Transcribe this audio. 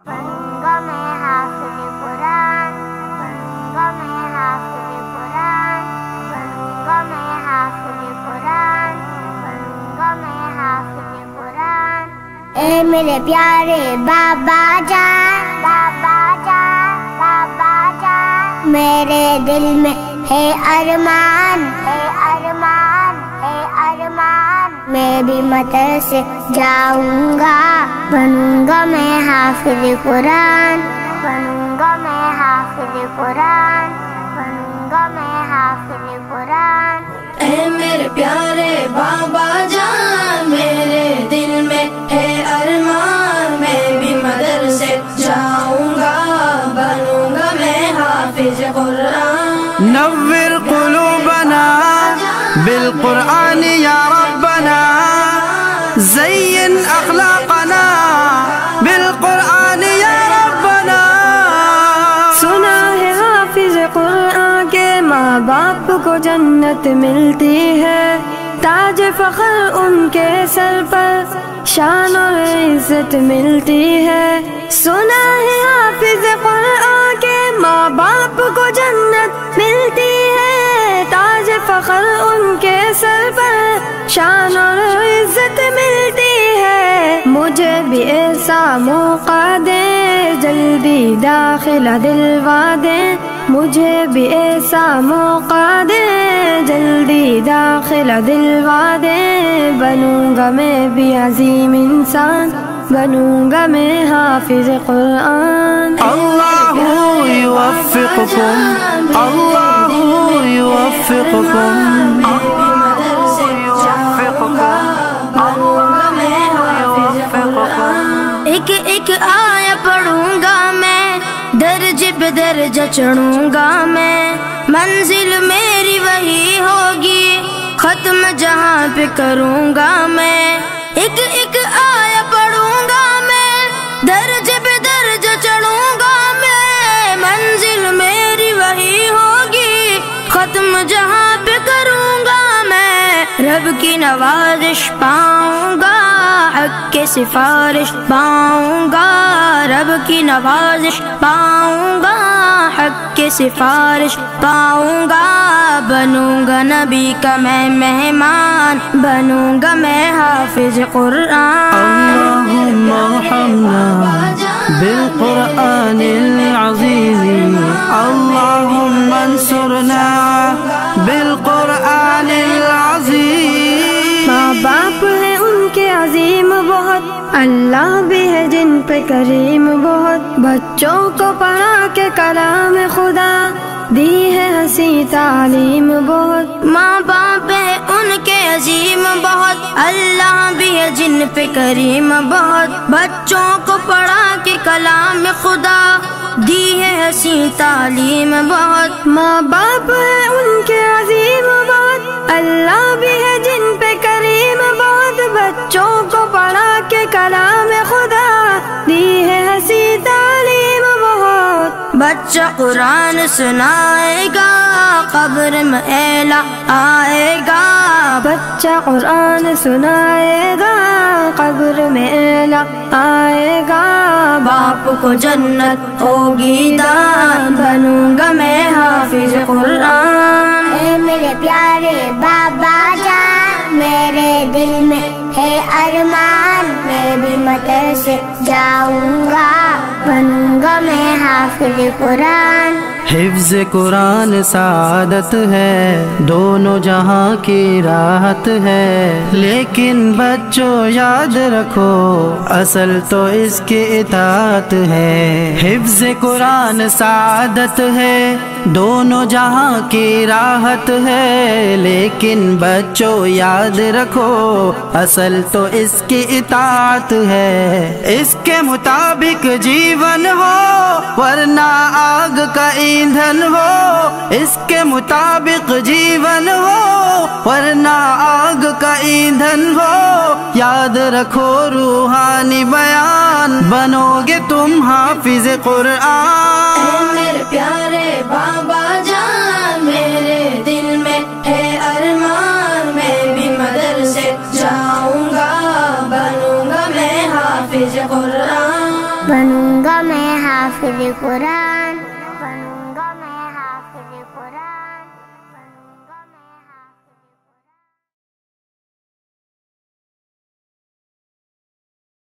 बनूंगा मैं हाफिज कुरान, बनूंगा मैं हाफिज कुरान, बनूंगा मैं हाफिज कुरान, बनूंगा मैं हाफिज कुरान। ए मेरे प्यारे बाबा जान, बाबा जान, बाबा जान, मेरे दिल में है अरमान, है अरमान, है अरमान, मैं भी मदरसे जाऊंगा, बनूंगा मैं हाफिज कुरान, बनूंगा मैं हाफिज कुरान, बनूंगा मैं हाफिज कुरान। ए मेरे प्यारे बाबा जान, मेरे दिल में है अरमान, मैं भी मदरसे जाऊंगा, बनूंगा मैं हाफिज कुरान। नव्विर कुलूबना बिलकुरान या रब्बना, ज़य्यिन अखलाक़ना बिलकुरान या रब्बना। सुना है हाफिज कुरान के माँ बाप को जन्नत मिलती है, ताज फख्र उनके सर पर शान और इज्जत मिलती है। सुना है हाफिज कुरान के माँ बाप को जन्नत मिलती है, ताज फख्र उनके सर पर शान और इज्जत मिलती है। मुझे भी ऐसा मौका दे, जल्दी दाखिला दिलवा दे, मुझे भी ऐसा मौका दे, जल्दी दाखिला दिलवा दे, बनूंगा मैं भी अजीम इंसान, बनूंगा मैं हाफिज कुरान। अल्लाहु युवफ्फिकुकुम, अल्लाहु युवफ्फिकुकुम, मदरसे जाऊंगा, बनूंगा मैं हाफिज कुरान। एक एक आया पढ़ूंगा मैं, दर्जे पे दर्जा चढ़ूंगा मैं, मंजिल मेरी वही होगी, खत्म जहां पे करूंगा मैं। एक एक आया पढ़ूंगा मैं, दर्जे पे दर्जा चढ़ूंगा मैं, मंजिल मेरी वही होगी, खत्म जहां पे करूंगा मैं। रब की नवाजिश पाऊंगा, हक के सिफारिश पाऊंगा, रब की नवाजिश पाऊंगा, हक के सिफारिश पाऊंगा, बनूंगा नबी का मैं मेहमान, बनूंगा मैं हाफिज कुरान। अल्लाहुम्मा अर्हमना बिलकुरानिल अज़ीम, अल्लाहुम्मा अंसुरना बिलकुरानिल अज़ीम। माँ बाप है उनके अजीम बहुत, अल्लाह भी है जिन पे करीम बहुत, बच्चों को पढ़ा के कलाम खुदा दी है हंसी तालीम बहुत। माँ बाप है उनके अजीम बहुत, अल्लाह भी है जिन पे करीम बहुत, बच्चों को पढ़ा के कलाम खुदा दी है हंसी तालीम बहुत। माँ बाप है उनके अजीम बहुत, अल्लाह भी है जिन पे करीम बहुत, बच्चों को पढ़ा के कलाम खुदा दी है हंसी तालीम बहुत। बच्चा कुरान सुनाएगा, कब्र में एला आएगा, बच्चा कुरान सुनाएगा, कब्र में एला आएगा, बाप को जन्नत होगी दान, बनूंगा मैं हाफिज कुरान। ए मेरे प्यारे बाबा जान, मेरे दिल में है अरमान, मैं भी मदरसे जाऊंगा, बनूंगा मैं हाफिज कुरान। हिफ्ज़ कुरान सादत है, दोनों जहां की राहत है, लेकिन बच्चों याद रखो असल तो इसकी इताअत है। हिफ्ज़ कुरान सादत है, दोनों जहां की राहत है, लेकिन बच्चों याद रखो असल तो इसकी इताअत है। इसके मुताबिक जीवन हो वरना आग का ईंधन हो, इसके मुताबिक जीवन हो वरना आग का ईंधन हो, याद रखो रूहानी बयान, बनोगे तुम हाफिज कुरान। मेरे प्यारे बाबा जान, मेरे दिल में है अरमान, मैं भी मदरसे जाऊंगा, बनूंगा मैं हाफिज कुरान। बनूंगा मैं हाफिज कुरान।